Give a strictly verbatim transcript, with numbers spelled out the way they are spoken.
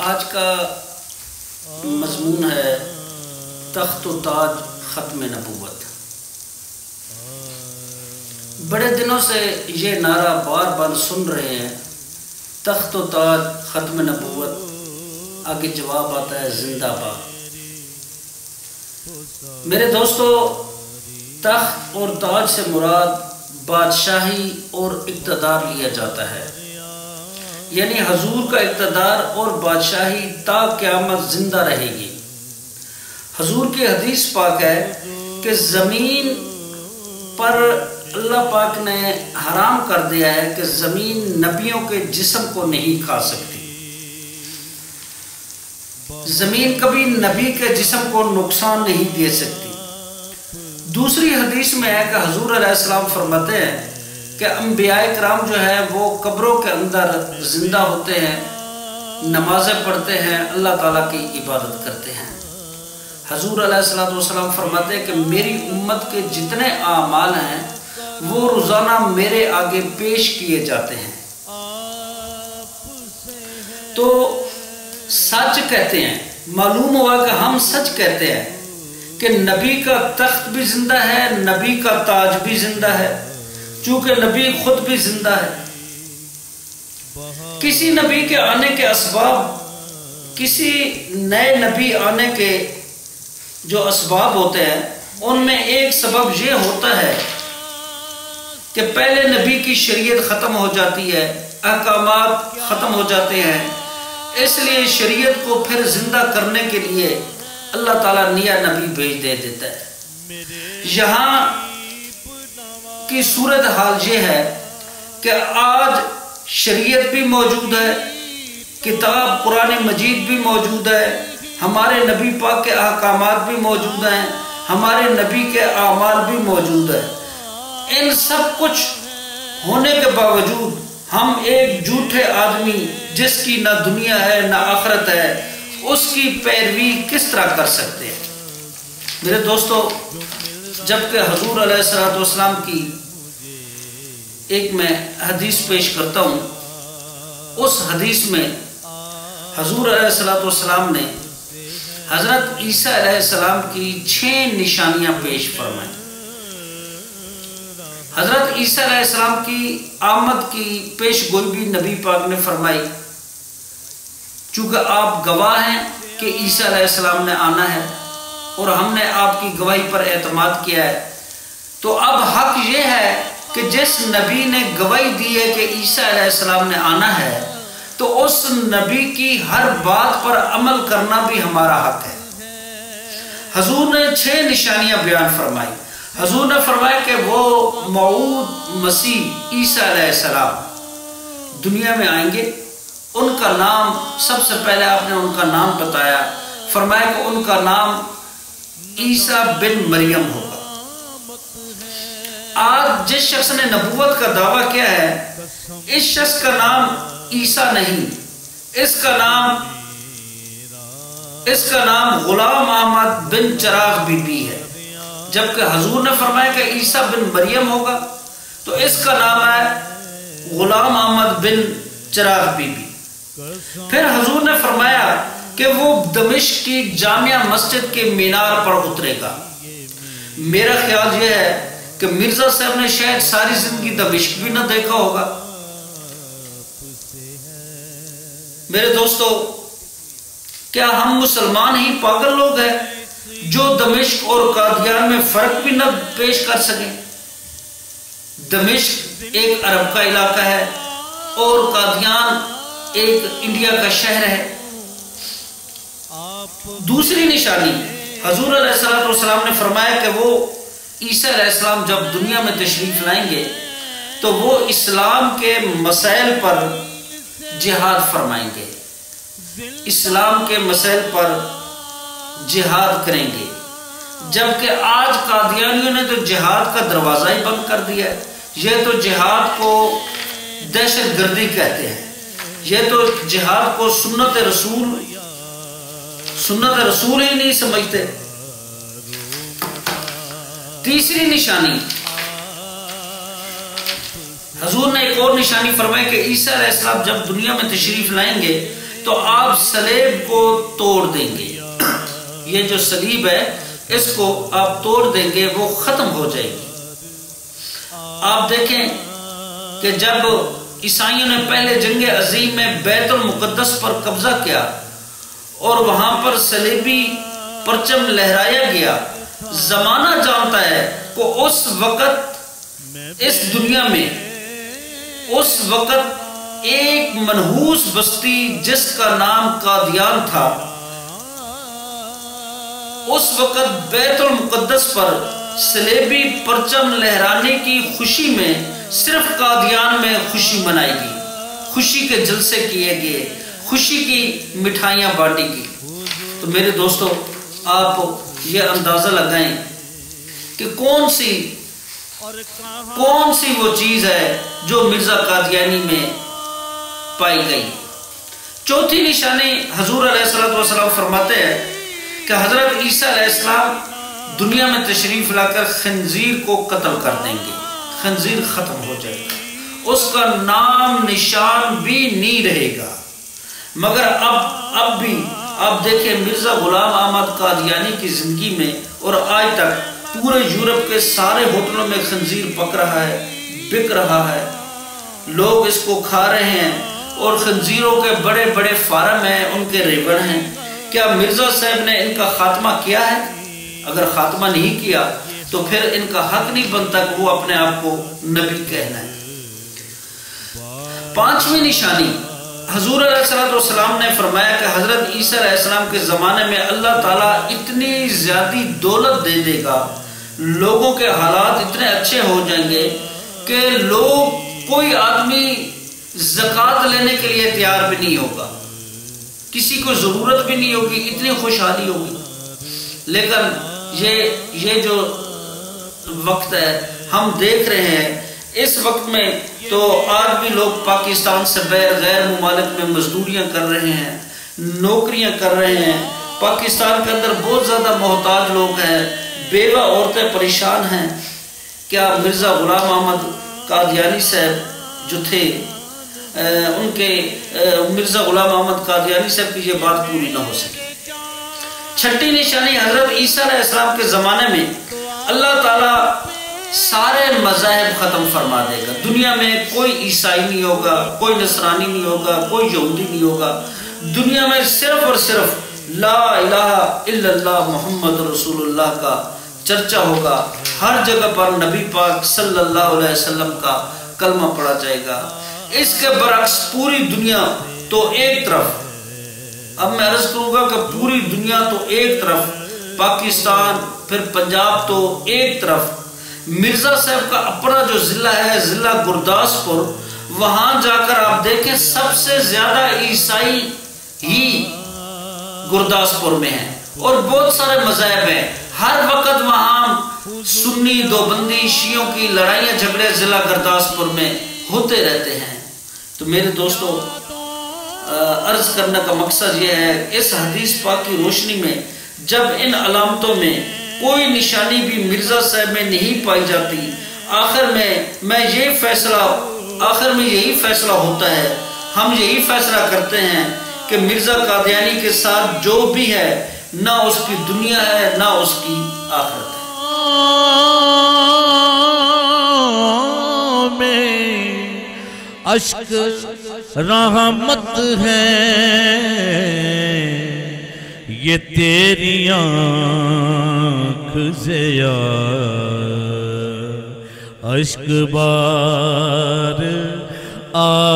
آج کا مضمون ہے تخت و تاج ختم نبوت۔ بڑے دنوں سے یہ نعرہ بار بار سن رہے ہیں، تخت و تاج ختم نبوت۔ آگے جواب آتا ہے زندہ باد۔ میرے دوستو، تخت اور تاج سے مراد بادشاہی اور اقتدار لیا جاتا ہے، یعنی حضور کا اقتدار اور بادشاہی تا قیامت زندہ رہے گی۔ حضور کی حدیث پاک ہے کہ زمین پر اللہ پاک نے حرام کر دیا ہے کہ زمین نبیوں کے جسم کو نہیں کھا سکتی۔ زمین کبھی نبی کے جسم کو نقصان نہیں دے سکتی۔ دوسری حدیث میں ہے کہ حضور علیہ السلام فرماتے ہیں کہ انبیاء کرام جو ہے وہ قبروں کے اندر زندہ ہوتے ہیں، نمازیں پڑھتے ہیں، اللہ تعالیٰ کی عبادت کرتے ہیں۔ حضور علیہ السلام فرماتے ہیں کہ میری امت کے جتنے اعمال ہیں وہ روزانہ میرے آگے پیش کیے جاتے ہیں۔ تو سچ کہتے ہیں، معلوم ہوا کہ ہم سچ کہتے ہیں کہ نبی کا تخت بھی زندہ ہے، نبی کا تاج بھی زندہ ہے، چونکہ نبی خود بھی زندہ ہے۔ کسی نبی کے آنے کے اسباب، کسی نئے نبی آنے کے جو اسباب ہوتے ہیں ان میں ایک سبب یہ ہوتا ہے کہ پہلے نبی کی شریعت ختم ہو جاتی ہے، احکامات ختم ہو جاتے ہیں، اس لیے شریعت کو پھر زندہ کرنے کے لیے اللہ تعالیٰ نیا نبی بھیج دے دیتا ہے۔ یہاں کی صورتحال یہ ہے کہ آج شریعت بھی موجود ہے، کتاب قرآن مجید بھی موجود ہے، ہمارے نبی پاک کے احکامات بھی موجود ہیں، ہمارے نبی کے اعمال بھی موجود ہیں۔ ان سب کچھ ہونے کے باوجود ہم ایک جھوٹے آدمی جس کی نہ دنیا ہے نہ آخرت ہے، اس کی پیروی کس طرح کر سکتے ہیں؟ میرے دوستو، جبکہ حضور علیہ السلام کی ایک میں حدیث پیش کرتا ہوں، اس حدیث میں حضور علیہ السلام نے حضرت عیسیٰ علیہ السلام کی چھ نشانیاں پیش فرمائیں۔ حضرت عیسیٰ علیہ السلام کی آمد کی پیش گوئی بھی نبی پاک نے فرمائی، چونکہ آپ گواہ ہیں کہ عیسیٰ علیہ السلام نے آنا ہے اور ہم نے آپ کی گواہی پر اعتماد کیا ہے، تو اب حق یہ ہے کہ جس نبی نے گواہی دی ہے کہ عیسیٰ علیہ السلام نے آنا ہے تو اس نبی کی ہر بات پر عمل کرنا بھی ہمارا حق ہے۔ حضور نے چھ نشانیاں بیان فرمائی۔ حضور نے فرمایا کہ وہ موعود مسیح عیسیٰ علیہ السلام دنیا میں آئیں گے، ان کا نام، سب سے پہلے آپ نے ان کا نام بتایا، فرمایا کہ ان کا نام عیسیٰ بن مریم ہوگا۔ آج جس شخص نے نبوت کا دعویٰ کیا ہے، اس شخص کا نام عیسیٰ نہیں، اس کا نام اس کا نام غلام احمد بن چراغ بی بی ہے، جبکہ حضور نے فرمایا کہ عیسیٰ بن مریم ہوگا تو اس کا نام ہے غلام احمد بن چراغ بی بی۔ پھر حضور نے فرمایا کہ وہ دمشق کی جامع مسجد کے مینار پر اترے گا۔ میرا خیال یہ ہے کہ مرزا صاحب نے شاید ساری زندگی دمشق بھی نہ دیکھا ہوگا۔ میرے دوستو، کیا ہم مسلمان ہی پاگل لوگ ہیں جو دمشق اور قادیان میں فرق بھی نہ پیش کر سکیں؟ دمشق ایک عرب کا علاقہ ہے اور قادیان ایک انڈیا کا شہر ہے۔ دوسری نشانی، حضور علیہ السلام نے فرمایا کہ وہ عیسیٰ علیہ السلام جب دنیا میں تشریف لائیں گے تو وہ اسلام کے مسائل پر جہاد فرمائیں گے، اسلام کے مسائل پر جہاد کریں گے، جبکہ آج قادیانیوں نے تو جہاد کا دروازہ ہی بند کر دیا ہے۔ یہ تو جہاد کو دہشت گردی کہتے ہیں، یہ تو جہاد کو سنت رسول سنت رسول ہی نہیں سمجھتے۔ تیسری نشانی، حضور نے ایک اور نشانی فرمائی کہ عیسیٰ علیہ السلام جب دنیا میں تشریف لائیں گے تو آپ سلیب کو توڑ دیں گے. یہ جو سلیب ہے اس کو آپ توڑ دیں گے، وہ ختم ہو جائے گی. آپ دیکھیں کہ جب عیسائیوں نے پہلے جنگ عظیم میں بیت المقدس پر قبضہ کیا اور وہاں پر صلیبی پرچم لہرایا گیا، زمانہ جانتا ہے کہ اس وقت اس دنیا میں اس وقت ایک منحوس بستی جس کا نام قادیان تھا، اس وقت بیت المقدس پر صلیبی پرچم لہرانے کی خوشی میں صرف قادیان میں خوشی منائی گئی، خوشی کے جلسے کیے گئے، خوشی کی مٹھائیاں بانٹی گئی. تو میرے دوستو، آپ یہ اندازہ لگائیں کہ کون سی کون سی وہ چیز ہے جو مرزا قادیانی میں پائی گئی. چوتھی نشانی حضور علیہ السلام فرماتے ہیں کہ حضرت عیسیٰ علیہ السلام دنیا میں تشریف لا کر خنزیر کو قتل کر دیں گے، خنزیر ختم ہو جائے گا، اس کا نام نشان بھی نہیں رہے گا. مگر اب اب بھی آپ دیکھیں مرزا غلام احمد قادیانی کی زندگی میں اور آج تک پورے یورپ کے سارے ہوٹلوں میں خنزیر پک رہا ہے، بک رہا ہے، لوگ اس کو کھا رہے ہیں اور خنزیروں کے بڑے بڑے فارم ہیں، ان کے ریبڑ ہیں. کیا مرزا صاحب نے ان کا خاتمہ کیا ہے؟ اگر خاتمہ نہیں کیا تو پھر ان کا حق نہیں بنتا کہ وہ اپنے آپ کو نبی کہنا ہے. پانچویں نشانی، حضور علیہ السلام نے فرمایا کہ حضرت عیسیٰ علیہ السلام کے زمانے میں اللہ تعالیٰ اتنی زیادہ دولت دے دے گا، لوگوں کے حالات اتنے اچھے ہو جائیں گے کہ لوگ کوئی آدمی زکوٰۃ لینے کے لیے تیار بھی نہیں ہوگا، کسی کو ضرورت بھی نہیں ہوگی، اتنی خوشحالی ہوگی. لیکن یہ یہ جو وقت ہے ہم دیکھ رہے ہیں، اس وقت میں تو آج بھی لوگ پاکستان سے بیر غیر ممالک میں مزدوریاں کر رہے ہیں، نوکریاں کر رہے ہیں. پاکستان کے اندر بہت زیادہ محتاج لوگ ہیں، بیوہ عورتیں پریشان ہیں. کیا مرزا غلام احمد قادیانی صاحب جو تھے، ان کے مرزا غلام احمد قادیانی صاحب کی یہ بات پوری نہ ہو سکی؟ چھٹی نشانی، حضرت عیسیٰ علیہ السلام کے زمانے میں اللہ تعالیٰ سارے مذاہب ختم فرما دے گا. دنیا میں کوئی عیسائی نہیں ہوگا، کوئی نصرانی نہیں ہوگا، کوئی یہودی نہیں ہوگا. دنیا میں صرف اور صرف لا الہ الا اللہ محمد رسول اللہ کا چرچا ہوگا. ہر جگہ پر نبی پاک صلی اللہ علیہ وسلم کا کلمہ پڑھا جائے گا. اس کے برعکس پوری دنیا تو ایک طرف، اب میں عرض کروں گا کہ پوری دنیا تو ایک طرف، پاکستان پھر پنجاب تو ایک طرف، مرزا صاحب کا اپنا جو ضلع ہے ضلع گرداسپور، وہاں جا کر آپ دیکھیں سب سے زیادہ عیسائی ہی گرداسپور میں ہیں اور بہت سارے مذاہب ہیں. ہر وقت وہاں سنی دوبندی شیعوں کی لڑائیاں جھگڑے ضلع گرداسپور میں ہوتے رہتے ہیں. تو میرے دوستو، عرض کرنے کا مقصد یہ ہے، اس حدیث پاک کی روشنی میں جب ان علامتوں میں کوئی نشانی بھی مرزا صاحب میں نہیں پائی جاتی، آخر میں میں یہ فیصلہ آخر میں یہی فیصلہ ہوتا ہے، ہم یہی فیصلہ کرتے ہیں کہ مرزا قادیانی کے ساتھ جو بھی ہے، نہ اس کی دنیا ہے نہ اس کی آخرت ہے. اشک رحمت ہے یہ تیری آنکھ ضیا، اشک بار آ